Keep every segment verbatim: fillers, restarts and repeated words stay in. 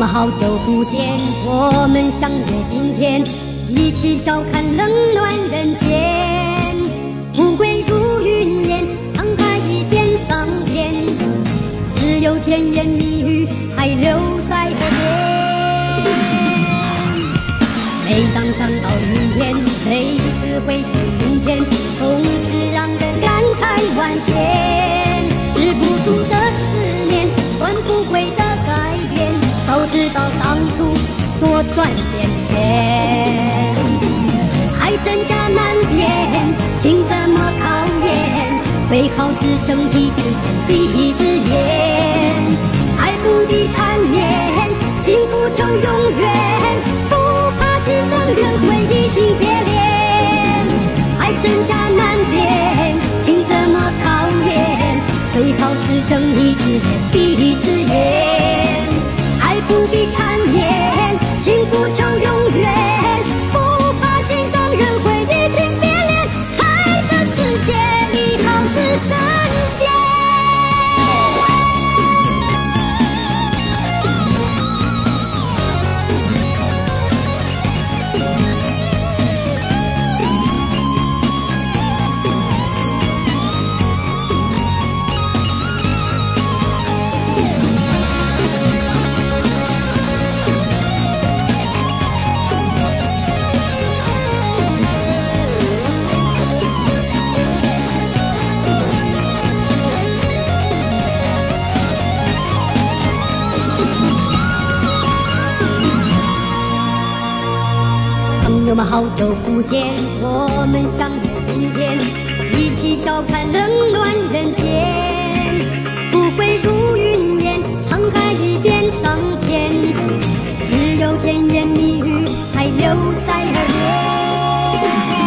们好久不见，我们相约今天，一起笑看冷暖人间。富贵如云烟，沧海一变桑田，只有甜言蜜语还留在河边。每当想到明天，每次回首从前，总是让人感慨万千。止不住的思念，换不回的改变，早知道当初多赚点钱。爱真假难辨，情怎么考验？最好是睁一只眼闭一只眼。爱不必缠绵，情不求永远，不怕心上人会移情别恋。爱真假难辨，情怎么考验？最好是睁一只眼闭一只眼。爱不必缠绵，情不求永远，不怕心上人会移情别恋。爱的世界里好似神仙。朋友们好久不见，我们相约今天，一起笑看冷暖人间。富贵如云烟，沧海一变桑田，只有甜言蜜语还留在耳边。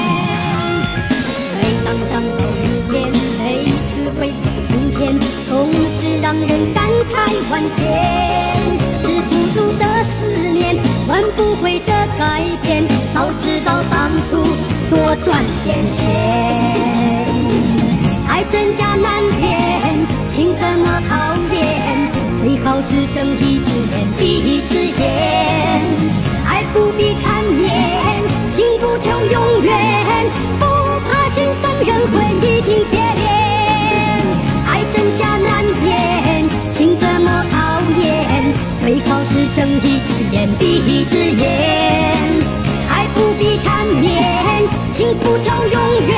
每当想到明天，每次回首从前，总是让人感慨万千。止不住的思念，换不回的改变，早知道当初多赚点钱。爱真假难辨，情怎么考验？最好是睁一只眼闭一只眼。爱不必缠绵，情不求永远，不怕心上人会移情别恋。爱真假难辨，情怎么考验？最好是睁一只眼闭一只眼。爱不必缠绵，情不求永远。